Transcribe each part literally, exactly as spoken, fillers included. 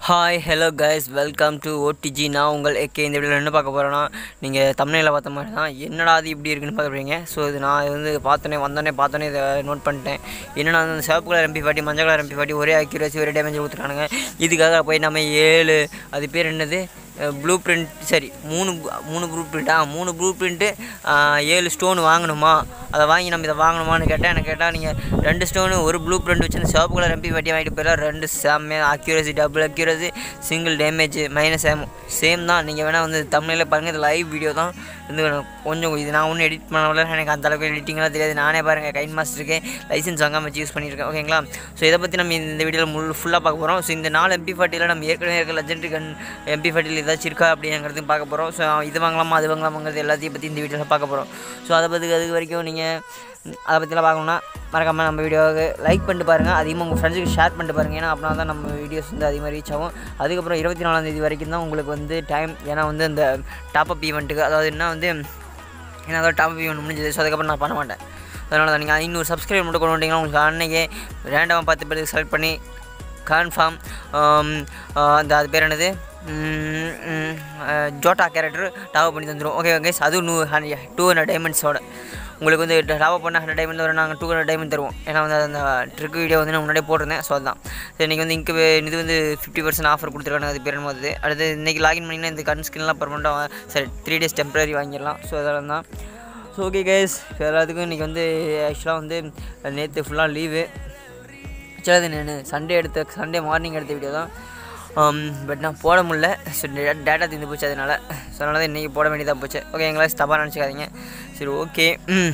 Hi hello guys welcome to OTG. நான் உங்கள் AK. இந்த வீடியோவில் என்ன பார்க்க போகிறேன்னா, நீங்கள் தமிழில் பார்த்த மாதிரி தான் என்னடா அது இப்படி இருக்குன்னு பார்க்குறீங்க. ஸோ இது நான் வந்து பார்த்தோன்னே வந்தோடனே பார்த்தோன்னே இதை நோட் பண்ணிட்டேன். என்னென்னா அந்த சிவப்பு கலர் எம்பி ஃபார்ட்டி மஞ்சள் கலர் எம்பி ஃபார்ட்டி ஒரே அக்யூரேசி ஒரே டேமேஜ் கொடுத்துருக்கானுங்க. இதுக்காக போய் நம்ம ஏழு அது பேர் என்னது ப்ளூ பிரிண்ட் சரி மூணு மூணு ப்ளூ பிரிண்ட்டா மூணு ப்ளூ பிரிண்ட்டு ஏழு ஸ்டோன் வாங்கணுமா, அதை வாங்கி நம்ம இதை வாங்கணுமான்னு கேட்டேன். எனக்கு கேட்டால் நீங்கள் ரெண்டு ஸ்டோனு ஒரு ப்ளூ பிரிண்ட் வச்சு அந்த சிவப்பு கலர் எம்பி ஃபார்ட்டி வாங்கிட்டு போயிடலாம். ரெண்டு செம்ம accuracy double accuracy single damage minus same same தான். நீங்கள் வேணால் வந்து தமிழில் பாருங்கள். இது லைவ் வீடியோ தான். வந்து கொஞ்சம் இது நான் ஒன்றும் எடிட் பண்ணல, எனக்கு அந்தளவுக்கு எடிட்டிங்லாம் தெரியாது. நானே பாருங்கள் கைன் மாஸ்டருக்கு லைசன்ஸ் வாங்காமல் வச்சு யூஸ் பண்ணியிருக்கேன். ஓகேங்களா. ஸோ இதை பற்றி நம்ம இந்த வீடியோவில் முழு ஃபுல்லாக பார்க்க போகிறோம். ஸோ இந்த நாலு எம்பி ஃபார்ட்டியில் நம்ம ஏற்கனவே இருக்க லெஜெண்டரி கன் எம்பி ஃபார்ட்டியில் ஏதாச்சும் இருக்கா அப்படிங்கிறது பார்க்க போகிறோம். ஸோ இது வாங்கலாமா அது வாங்கலாமாங்கிறது எல்லாத்தையும் பற்றி இந்த வீடியோவில் பார்க்க போகிறோம். ஸோ அதை பற்றி அதுக்கு வரைக்கும் நீங்கள் அதை பற்றிலாம் பார்க்கணுன்னா மறக்காமல் நம்ம வீடியோவுக்கு லைக் பண்ணிட்டு பாருங்கள். அதிகமாக உங்கள் ஃப்ரெண்ட்ஸுக்கு ஷேர் பண்ணிட்டு பாருங்கள். ஏன்னா அப்படின்னா தான் நம்ம வீடியோஸ் வந்து அதிகமாக ரீச் ஆகும். அதுக்கப்புறம் இருபத்தி நாலாந்தேதி வரைக்கும் தான் உங்களுக்கு வந்து டைம். ஏன்னா வந்து அந்த டாப்அப் ஈவெண்ட்டுக்கு, அதாவது என்ன வந்து ஏன்னா அதாவது டாப்அப் ஈவெண்ட் முடிஞ்சது. ஸோ அதுக்கப்புறம் நான் பண்ண மாட்டேன். அதனால தான் நீங்கள் ஐநூறு சப்ஸ்கிரைப் மட்டும் கொண்டு வந்தீங்கன்னா உங்களுக்கு அன்றைக்கே ரேண்டமாக பத்து பேருக்கு செலக்ட் பண்ணி கன்ஃபார்ம் அந்த அது பேர் என்னது ஜோட்டா கேரக்டர் டாப்அப் பண்ணி தந்துடும். Okay guys. அதுவும் நூ ஹண்ட்ரட் டூ ஹண்ட்ரட் டைமண்ட்ஸோட உங்களுக்கு வந்து டாப்அப் பண்ண ஹண்ட்ரட் டைமண்ட் வரும். நாங்கள் டூ ஹண்ட்ரட் டைமண்ட் தருவோம். ஏன்னா வந்து அந்த ட்ரிக் வீடியோ வந்து நான் முன்னாடியே போட்டிருந்தேன். ஸோ அதுதான். ஸோ இன்றைக்கி வந்து இங்கே இது வந்து ஃபிஃப்டி பர்சன்ட் ஆஃபர் கொடுத்துருக்காங்க. அது பேர் போது அடுத்து இன்றைக்கி லாகின் பண்ணிங்கன்னா இந்த கன் ஸ்கின்லாம் பர்மனெண்ட்டாக சரி த்ரீ டேஸ் டெம்பரரி வாங்கிடலாம். ஸோ அதெல்லாம் தான். So okay guys. எல்லாத்துக்கும் இன்றைக்கி வந்து ஆக்சுவலாக வந்து நேற்று ஃபுல்லாக லீவு. ஆக்சுவலாக நான் சண்டே எடுத்த சண்டே மார்னிங் எடுத்த வீடியோ தான். பட் நான் போட முடியல. ஸோ டேட்டா தீர்ந்து போச்சு. அதனால் ஸோ அதனால தான் இன்றைக்கி போட வேண்டியதாக போச்சு. ஓகே எங்களை தப்பாக நினச்சிக்காதீங்க. சரி ஓகே.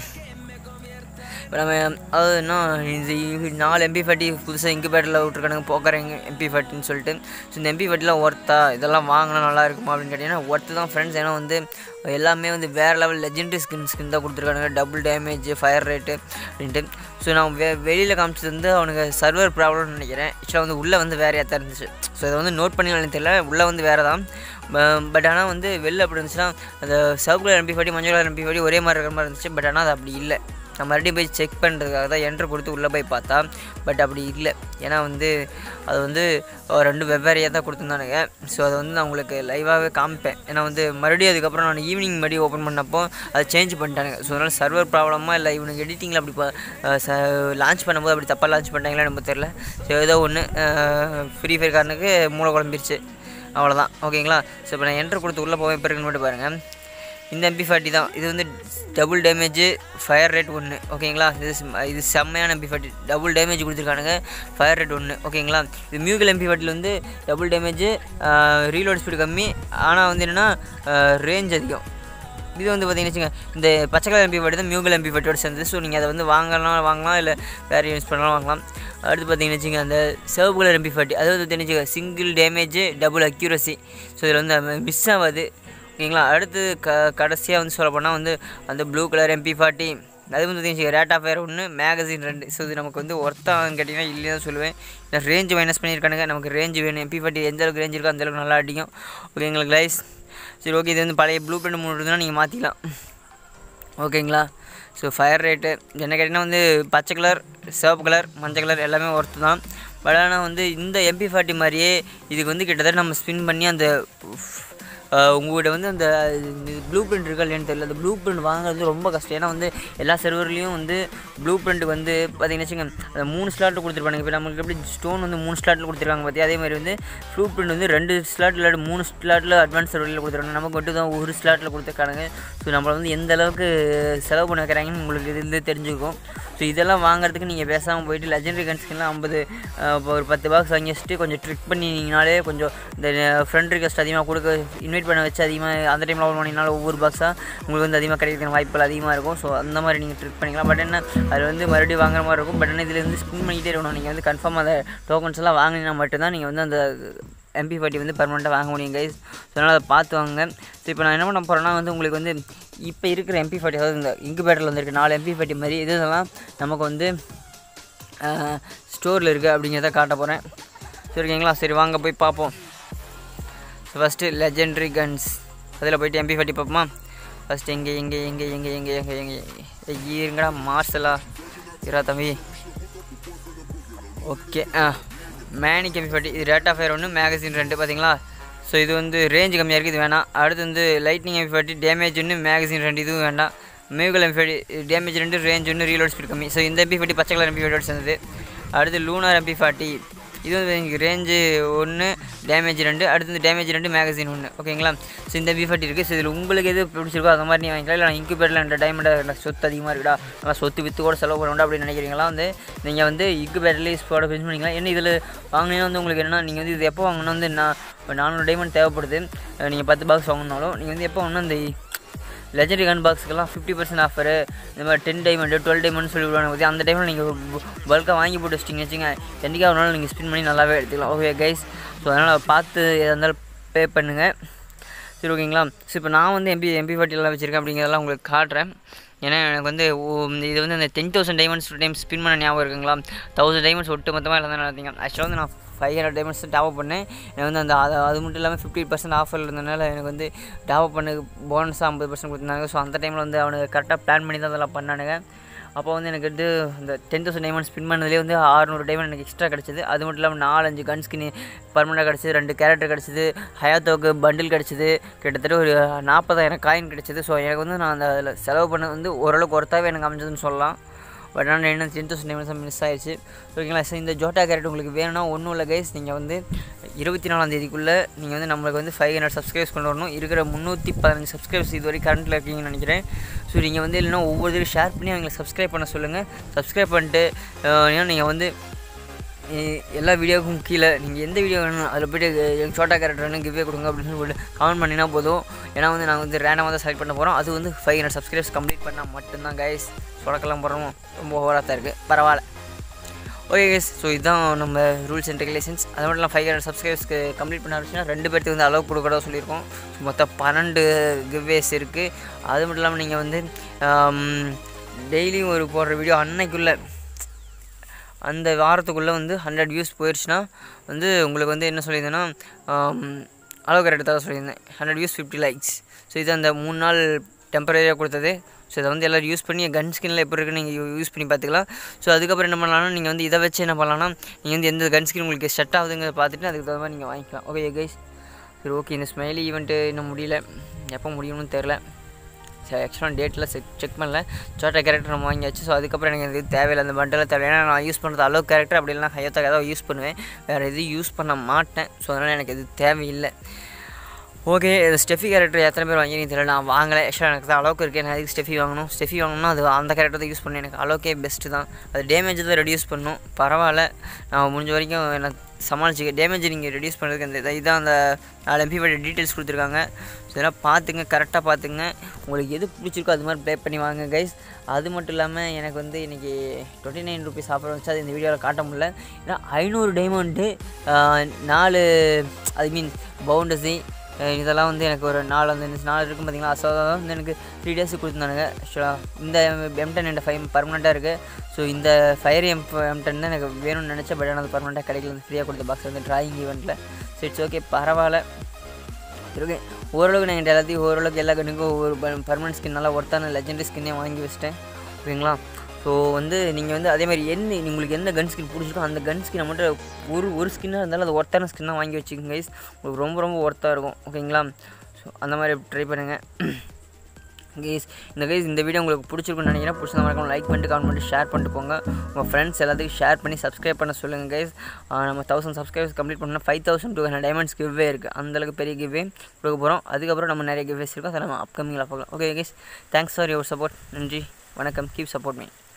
இப்போ நம்ம அதாவது என்ன இந்த நாலு எம்பி ஃபார்ட்டி புதுசாக இன்குபேட்டரில் விட்ருக்கானுங்க போக்கிற எம்பி ஃபார்ட்டின்னு சொல்லிட்டு. ஸோ இந்த எம்பி ஃபார்ட்டிலாம் ஒர்த்தா இதெல்லாம் வாங்கினா நல்லா இருக்குமா அப்படின்னு கேட்டிங்கன்னா ஒர்த்து தான் ஃப்ரெண்ட்ஸ். ஏன்னா வந்து எல்லாமே வந்து வேறு லெவல் லெஜெண்டரி ஸ்கின் ஸ்கின் தான் கொடுத்துருக்கானுங்க. டபுள் டேமேஜ் ஃபயர் ரேட்டு அப்படின்ட்டு. ஸோ நான் வெ வெளியில் காமிச்சது வந்து அவனுக்கு சர்வர் ப்ராப்ளம்னு நினைக்கிறேன். ஆக்சுவலாக வந்து உள்ளே வந்து வேறு ஏற்ற இருந்துச்சு. ஸோ இதை வந்து நோட் பண்ணி தெரியல. உள்ளே வந்து வேறு தான். பட் ஆனால் வந்து வெளில அப்படி இருந்துச்சுன்னா அந்த சிவப்பு கலர் எம்பி ஃபார்ட்டி மஞ்சள் கலர் எம்பி ஃபார்ட்டி ஒரே மாதிரி இருக்கிற மாதிரி இருந்துச்சு. பட் ஆனால் அது அப்படி இல்லை. நான் மறுபடியும் போய் செக் பண்ணுறதுக்காக தான் என்ட்ரு கொடுத்து உள்ளே போய் பார்த்தா பட் அப்படி இல்லை. ஏன்னா வந்து அது வந்து ரெண்டு வெவ்வேறையாக தான் கொடுத்துருந்தானுங்க. ஸோ அதை வந்து நான் உங்களுக்கு லைவாகவே காமிப்பேன். ஏன்னா வந்து மறுபடியும் அதுக்கப்புறம் நான் ஈவினிங் மறுபடியும் ஓப்பன் பண்ணப்போ அதை சேஞ்ச் பண்ணிட்டானுங்க. ஸோ அதனால் சர்வர் ப்ராப்ளமாக இல்லை இவனுக்கு எடிட்டிங்கில் அப்படி ச லான்ச் பண்ணும்போது அப்படி தப்பாக லான்ச் பண்ணிட்டாங்களா நமக்கு தெரில. ஸோ ஏதோ ஒன்று ஃப்ரீ ஃபயர் காரனுக்கு மூளை குழம்பிருச்சு. அவ்வளோதான். ஓகேங்களா. ஸோ இப்போ நான் என்ட்ரு கொடுத்து உள்ளே போய் பிறகுன்னு மட்டும் பாருங்கள். இந்த எம்பி ஃபார்ட்டி தான். இது வந்து டபுள் டேமேஜ் ஃபயர் ரேட் ஒன்று. ஓகேங்களா. இது இது செம்மையான எம்பி ஃபார்ட்டி. டபுள் டேமேஜ் கொடுத்துருக்கானுங்க. ஃபயர் ரேட் ஒன்று. ஓகேங்களா. இது மியூகல் எம்பி ஃபார்ட்டியில் வந்து டபுள் டேமேஜ் ரீலோட் ஸ்பீடு கம்மி. ஆனால் வந்து என்னென்னா ரேஞ்ச் அதிகம். இது வந்து பார்த்திங்கன்னு வச்சுங்க இந்த பச்சை கலர் எம்பி ஃபார்ட்டி தான் மியூகல் எம்பி ஃபார்ட்டியோட சேர்ந்து. ஸோ நீங்கள் அதை வந்து வாங்கலாம் வாங்கலாம் இல்லை வேறு யூஸ் பண்ணலாம் வாங்கலாம். அடுத்து பார்த்திங்கன்னு வச்சுங்க அந்த சிவப்பு கலர் எம்பி ஃபார்ட்டி அது வந்து தெரிஞ்சுக்க single damage double accuracy. So இதில் வந்து மிஸ் ஆகாது. ஓகேங்களா. அடுத்து க கடைசியாக வந்து சொல்ல போனால் வந்து அந்த ப்ளூ கலர் எம்பி ஃபார்ட்டி அது வந்து தெரிஞ்சுக்க ரேட் ஆஃப் ஃபயர் ஒன்று மேகசின் ரெண்டு. ஸோ இது நமக்கு வந்து ஒர்த்தான்னு கேட்டிங்கன்னா இல்லையா தான் சொல்லுவேன். நான் ரேஞ்சு மைனஸ் பண்ணியிருக்கானுங்க. நமக்கு ரேஞ்சு வேணும். எம்பி ஃபார்ட்டி எந்த அளவுக்கு ரேஞ்ச் இருக்கோ அந்தளவுக்கு நல்லா அடிக்கும். ஓகே எங்களுக்கு லைஸ். சரி ஓகே. இது வந்து பழைய ப்ளூ பிரிண்ட் மூணு இருந்தால் நீங்கள் மாற்றிக்கலாம். ஓகேங்களா. ஸோ ஃபயர் ரேட்டு என்ன கேட்டிங்கன்னா வந்து பச்சை கலர் சிவப்பு கலர் மஞ்சள் கலர் எல்லாமே ஒர்த்து தான். பட் ஆனால் வந்து இந்த எம்பி ஃபார்ட்டி மாதிரியே இதுக்கு வந்து கிட்டத்தட்ட நம்ம ஸ்பின் பண்ணி அந்த உங்கள்கிட்ட வந்து அந்த ப்ளூ பிரிண்ட் இருக்கா இல்லைன்னு தெரியல. அந்த ப்ளூ பிரிண்ட் வாங்குறது ரொம்ப கஷ்டம். ஏன்னா வந்து எல்லா சர்வர்லேயும் வந்து ப்ளூ பிரிண்ட் வந்து பார்த்திங்கன்னு வச்சுங்க அந்த மூணு ஸ்லாட்டில் கொடுத்துருப்பாங்க. இப்போ நம்மளுக்கு எப்படி ஸ்டோன் வந்து மூணு ஸ்லாட்டில் கொடுத்துருக்காங்க பார்த்தியா, அதே மாதிரி வந்து ப்ளூ பிரிண்ட் வந்து ரெண்டு ஸ்லாட் இல்லாட்டி மூணு ஸ்லாட்டில் அட்வான்ஸ் சர்வரில் கொடுத்துருக்காங்க. நமக்கு மட்டும் தான் ஒரு ஸ்லாட்டில் கொடுத்துருக்காங்க. ஸோ நம்மளை வந்து எந்த அளவுக்கு செலவு பண்ண வைக்கிறாங்கன்னு உங்களுக்கு இதுலேருந்து தெரிஞ்சுக்கும். ஸோ இதெல்லாம் வாங்குறதுக்கு நீங்கள் பேசாமல் போயிட்டு லெஜெண்டரி கன் ஸ்கின்லாம் ஐம்பது ஒரு பத்து பாக்ஸ் வாங்கி வச்சுட்டு கொஞ்சம் ட்ரிக் பண்ணிங்கனாலே கொஞ்சம் இந்த ஃப்ரெண்ட் ரிக்வெஸ்ட் அதிகமாக கொடுக்க இன்வைட் பண்ண வச்சு அதிகமாக அந்த டைமில் ஓப்பன் பண்ணிங்கனாலும் ஒவ்வொரு பாக்ஸாக உங்களுக்கு வந்து அதிகமாக கிடைக்கிற வாய்ப்புகள் அதிகமாக இருக்கும். ஸோ அந்த மாதிரி நீங்கள் ட்ரிக் பண்ணிக்கலாம். பட் என்ன அது வந்து மறுபடியும் வாங்குற மாதிரி இருக்கும். பட் என்ன இதில் வந்து ஸ்பின் பண்ணிகிட்டே இருக்கணும். நீங்கள் வந்து கன்ஃபார்ம் அந்த டோக்கன்ஸ் எல்லாம் வாங்கினா மட்டும்தான் நீங்கள் வந்து அந்த எம்பி ஃபார்ட்டி வந்து பர்மனெண்ட்டாக வாங்க முடியும் கைஸ். ஸோ அதனால் அதை பார்த்து வாங்க. ஸோ இப்போ நான் என்ன பண்ண போகிறேன்னா வந்து உங்களுக்கு வந்து இப்போ இருக்கிற எம்பி ஃபார்ட்டி அதாவது இந்த இன்குபேட்டரில் வந்துருக்கு நாலு எம்பி ஃபார்ட்டி மாதிரி இதெல்லாம் நமக்கு வந்து ஸ்டோரில் இருக்குது அப்படிங்கிறத காட்ட போகிறேன். சரி ஓகேங்களா. சரி வாங்க போய் பார்ப்போம். ஸோ ஃபஸ்ட்டு லெஜெண்டரி கன்ஸ் அதில் போய்ட்டு எம்பி ஃபார்ட்டி பார்ப்போமா. ஃபஸ்ட்டு எங்கே எங்கே எங்கே எங்கே எங்கே எங்கே எங்கே இருங்கடா மார்ஷலா இரா தம்பி. Okay. Ah maniac MP forty இது ரேட் ஆஃப் ஃபயர் ஒன்று மேகசின் ரெண்டு பார்த்தீங்களா. ஸோ இது வந்து ரேஞ்சு கம்மியாக இருக்குது, இது வேணாம். அடுத்து வந்து லைட்னிங் எம்பி ஃபார்ட்டி டேமேஜ் ஒன்று மேகசின் ரெண்டு இதுவும் வேண்டாம். மேகுல் எம்பி ஃபார்ட்டி டேமேஜ் ரெண்டு ரேஞ்ச் ஒன்று ரீலோட் ஸ்பீட் கம்மி. ஸோ இந்த எம்பி ஃபார்ட்டி பச்சை கலர் எம்பி ஃபார்ட்டி சேர்ந்தது. அடுத்து லூனார் எம்பி ஃபார்ட்டி இது வந்து எனக்கு ரேஞ்சு ஒன்று டேமேஜ் ரெண்டு அடுத்து இந்த டேமேஜ் ரெண்டு மேகசின் ஒன்று ஓகேங்களா. ஸோ இந்த எம்பி ஃபார்ட்டி இருக்குது. ஸோ இதில் உங்களுக்கு எது பிடிச்சிருக்கோ அந்த மாதிரி நீ வாங்கிக்கலாம். இல்லை இன்குபேட்டரில் ரெண்டு டைமண்ட் சொத்து அதிகமாக இருக்குடா, நல்லா சொத்து விற்று கூட செலவு பண்ண வேண்டாம் அப்படின்னு நினைக்கிறீங்களா, வந்து நீங்கள் வந்து இன்குபேட்டர்லேயே ஸ்போட பிரிச்சு பண்ணிக்கலாம். ஏன்னா இதில் வாங்கினீங்கன்னா வந்து உங்களுக்கு என்னென்னா நீங்கள் வந்து இது எப்போ வாங்கினா வந்து நான் நானூறு டைமண்ட் தேவைப்படுது, நீங்கள் பத்து பாக்ஸ் வாங்கினாலும் நீங்கள் வந்து எப்போ வாங்கினா இந்த லெஜெண்டரி கன் பாக்ஸுக்கெல்லாம் ஃபிஃப்டி பர்சன்ட் ஆஃபரு இந்த மாதிரி டென் டைமண்டு டுவெல் டைமண்ட் சொல்லி விடுவாங்க பற்றி அந்த டைமில் நீங்கள் பல்காக வாங்கி போட்டு வச்சிட்டிங்க வச்சுங்க என்றைக்காக ஒரு நாள் நீங்கள் ஸ்பின் பண்ணி நல்லாவே எடுத்துக்கலாம். ஓகே கைஸ், ஸோ அதனால் பார்த்து எதாக இருந்தாலும் பே பண்ணுங்கள். சரி ஓகேங்களா. ஸோ இப்போ நான் வந்து எம்பி எம்பி ஃபார்ட்டிலாம் வச்சுருக்கேன் அப்படிங்கிறதெல்லாம் உங்களுக்கு காட்டுறேன். ஏன்னா எனக்கு வந்து இது வந்து அந்த ten thousand diamonds time spin பண்ண ஞாபகம் இருக்குங்களா, தௌசண்ட் டைமண்ட்ஸ் ஒட்டு மொத்தமாக இல்லை தான் நடத்திங்க. ஆக்சுவலாக வந்து நான் ஃபைவ் ஹண்ட்ரட் டைமண்ட்ஸ் டாப் பண்ணேன். எனக்கு வந்து அந்த அது அது மட்டும் இல்லாமல் ஃபிஃப்டி பர்சன்ட் ஆஃபர் இருந்ததுனால எனக்கு வந்து டாப் பண்ண போனஸாக ஐம்பது பர்சன்ட் கொடுத்தாங்க. ஸோ அந்த டைமில் வந்து அவனுக்கு கரெக்டாக பிளான் பண்ணி தான் அதெல்லாம் பண்ணானுங்க. அப்போ வந்து எனக்கு வந்து அந்த டென் தௌசண்ட் டைமண்ட் ஸ்பின் பண்ணதுலேயே வந்து ஆறுநூறு டைமண்ட் எனக்கு எக்ஸ்ட்ரா கிடச்சிது. அது மட்டும் இல்லாமல் நாலஞ்சு கன் ஸ்கின் பர்மனெண்ட்டாக கிடச்சிது, ரெண்டு கேரக்டர் கிடச்சிது, ஹயாத்தோக்கு பண்டில் கிடச்சிது, கிட்டத்தட்ட ஒரு நாற்பதாயிரம் காயின் கிடச்சிது. ஸோ எனக்கு வந்து நான் அந்த அதில் செலவு பண்ண வந்து ஓரளவுக்கு ஒருத்தாவே எனக்கு அமைஞ்சதுன்னு சொல்லலாம். பட் ஆனால் என்ன டென் தௌசண்ட் டைமண்ட்ஸ் மிஸ் ஆயிடுச்சு ஓகேங்களா. ஸோ இந்த ஜோட்டா கேரக்டர் உங்களுக்கு வேணும்னா ஒன்றும் இல்லை கைஸ், நீங்கள் வந்து இருபத்தி நாலாம் தேதிக்குள்ளே நீங்கள் வந்து நம்மளுக்கு வந்து ஃபைவ் ஹண்ட்ரட் சப்ஸ்கிரைப்ஸ் கொண்டு வரணும். இருக்கிற முந்நூற்றி பதினஞ்சு சப்ஸ்கிரைப்ஸ் இது வரைக்கும் கரண்ட்டில் இருக்கீங்கன்னு நினைக்கிறேன். ஸோ நீங்கள் வந்து இல்லைனா ஒவ்வொரு தடவை ஷேர் பண்ணி அவங்களை சப்ஸ்கிரைப் பண்ண சொல்லுங்கள். சப்ஸ்கிரைப் பண்ணிட்டு ஏன்னா நீங்கள் வந்து எல்லா வீடியோவுக்கும் கீழே நீங்கள் எந்த வீடியோ வேணும் அதில் போய்ட்டு எங்கள் சோட்டா கேரக்டர் வேணும் கிவ்வே கொடுங்க அப்படின்னு சொல்லிட்டு கமெண்ட் பண்ணினா போதும். ஏன்னா வந்து நாங்கள் வந்து ரேண்டமாக தான் செலக்ட் பண்ண போகிறோம். அது வந்து ஃபைவ் ஹண்ட்ரட் சப்ஸ்கிரைப்ஸ் கம்ப்ளீட் பண்ணால் மட்டும்தான் கைஸ். சொடக்கெல்லாம் போகிறோம், ரொம்ப ஓவராக தான் இருக்குது, பரவாயில்ல. ஓகே கைஸ், ஸோ இதுதான் நம்ம ரூல்ஸ் அண்ட் ரெகுலேஷன்ஸ். அது மட்டும் இல்லாமல் ஃபைவ் ஹண்ட்ரட் சப்ஸ்கிரைப்ஸ்க்கு கம்ப்ளீட் பண்ண ஆரம்பிச்சுன்னா ரெண்டு பேர்த்துக்கு வந்து அளவு கொடுக்கறதா சொல்லியிருக்கோம். ஸோ மொத்தம் பன்னெண்டு கிவ்வேஸ் இருக்குது. அது மட்டும் இல்லாமல் நீங்கள் வந்து டெய்லியும் ஒரு போடுற வீடியோ அன்னைக்குள்ளே அந்த வாரத்துக்குள்ளே வந்து ஹண்ட்ரட் வியூஸ் போயிடுச்சுன்னா வந்து உங்களுக்கு வந்து என்ன சொல்லியிருந்தேன்னா அளவு கரெக்டாக தான் சொல்லியிருந்தேன். Hundred views fifty likes. So இது அந்த மூணு நாள் டெம்பரரியாக கொடுத்தது. ஸோ இதை வந்து எல்லோரும் யூஸ் பண்ணி கன் ஸ்கின்னில் எப்படி இருக்குன்னு நீங்கள் யூஸ் பண்ணி பார்த்துக்கலாம். ஸோ அதுக்கப்புறம் என்ன பண்ணலாம்னா நீங்கள் வந்து இதை வச்சு என்ன பண்ணலாம்னா நீங்கள் வந்து எந்த கன் ஸ்கின் உங்களுக்கு செட் ஆகுதுங்கிறத பார்த்துட்டு அதுக்கு தகுந்த மாதிரி நீங்கள் வாங்கிக்கலாம். ஓகே கைஸ், சரி ஓகே. இந்த ஸ்மைலி ஈவெண்ட்டு இன்னும் முடியல, எப்போ முடியும்னு தெரில. சரி ஆக்சுவலாக டேட்டில் செக் செக் பண்ணல. சோட்டா கேரக்டர் நம்ம வாங்கியாச்சு. ஸோ அதுக்கப்புறம் எனக்கு இது தேவையில்லை, அந்த பண்டெல்லாம் தேவை. ஏன்னா நான் யூஸ் பண்ணுறது அளவு கேரக்டர் அப்படி இல்லைனா ஹையத்தாக ஏதாவது யூஸ் பண்ணுவேன், வேறு எதுவும் யூஸ் பண்ண மாட்டேன். ஸோ அதனால் எனக்கு இது தேவையில்லை. ஓகே, இது ஸ்டெஃபி கேரக்டர் எத்தனை பேர் வாங்கி தெரியல, நான் வாங்கலை. ஆக்சுவலாக எனக்கு தான் அளவுக்கு இருக்குது. எனக்கு அதுக்கு ஸ்டெஃபி வாங்கணும். ஸ்டெஃபி வாங்கணும்னா அது அந்த கேரக்டர் தான் யூஸ் பண்ணேன். எனக்கு அளவுக்கே பெஸ்ட்டு தான். அது டேமேஜ் தான் ரெடியூஸ் பண்ணணும், பரவாயில்ல. நான் முடிஞ்ச வரைக்கும் எனக்கு சமாளிச்சிக்க. டேமேஜ் நீங்கள் ரெடியூஸ் பண்ணுறதுக்கு அந்த இதுதான் அந்த நாலு எம்பி பற்றி டீட்டெயில்ஸ் கொடுத்துருக்காங்க. ஸோ இதெல்லாம் பார்த்துங்க, கரெக்டாக பார்த்துங்க. உங்களுக்கு எது பிடிச்சிருக்கோ அது மாதிரி ப்ளே பண்ணி வாங்க கைஸ். அது மட்டும் இல்லாமல் எனக்கு வந்து இன்றைக்கி டுவெண்ட்டி நைன் ருபீஸ் ஆஃபர் வச்சு அது இந்த வீடியோவில் காட்ட முடியல. ஏன்னா ஐநூறு டைமண்டு நாலு ஐ மீன் பவுண்டஸி இதெல்லாம் வந்து எனக்கு ஒரு நாலு வந்து நாலு இருக்கும் பார்த்தீங்களா. ஸோ அதான் வந்து எனக்கு த்ரீ டேஸுக்கு கொடுத்துருந்தானுங்க. ஆக்சுவலாக இந்த எம் டென் என்ற ஃபைவ் பர்மனெண்ட்டாக இருக்குது. ஸோ இந்த ஃபயர் எம் எம் டென் தான் எனக்கு வேணும்னு நினச்சேன். பட் ஆனால் அது பர்மனெண்ட்டாக கிடைக்கல. அந்த ஃப்ரீயாக கொடுத்த பாக்ஸ் வந்து ட்ராயிங் ஈவெண்ட்டில். ஸோ இட்ஸ் ஓகே, பரவாயில்ல. ஓகே, ஓரளவுக்கு நான் என்கிட்ட எல்லாத்தையும் ஓரளவுக்கு எல்லா கண்ணுக்கும் ஒரு பர்மனெண்ட் ஸ்கின் நல்லா ஒர்த்தான லெஜெண்டரி ஸ்கின்னே வாங்கி வச்சிட்டேன் ஓகேங்களா. ஸோ வந்து நீங்கள் வந்து அதேமாதிரி என்ன உங்களுக்கு எந்த கன் ஸ்கின் பிடிச்சிருக்கோ அந்த கன் ஸ்கின்னை மட்டும் ஒரு ஒரு ஸ்கின்னாக இருந்தாலும் அது ஒர்த்தான ஸ்கின்னாக வாங்கி வச்சுக்கோங்க கைஸ். உங்களுக்கு ரொம்ப ரொம்ப ஒர்த்தாக இருக்கும் ஓகேங்களா. ஸோ அந்த மாதிரி ட்ரை பண்ணுங்கள் கைஸ். இந்த கைஸ் இந்த வீடியோ உங்களுக்கு பிடிச்சிருக்குன்னு நினைக்கிறேன். பிடிச்சிருந்தா மறக்காம லைக் பண்ணிட்டு கமெண்ட் பண்ணிட்டு ஷேர் பண்ணிட்டு போங்க. உங்கள் ஃப்ரெண்ட்ஸ் எல்லாத்துக்கும் ஷேர் பண்ணி சப்ஸ்கிரைப் பண்ண சொல்லுங்கள் கைஸ். நம்ம தௌசண்ட் சப்ஸ்கிரைபர்ஸ் கம்ப்ளீட் பண்ணால் five thousand two hundred diamonds giveaway இருக்குது. அந்தளவுக்கு பெரிய கிவ்வே கொடுக்க போகிறோம். அதுக்கப்புறம் நம்ம நிறைய கிவ்வேஸ் இருக்கும், அதை நம்ம அப்கமிங்கில் பார்க்கலாம். Okay guys, thanks for your support. நன்றி, வணக்கம். Keep support me.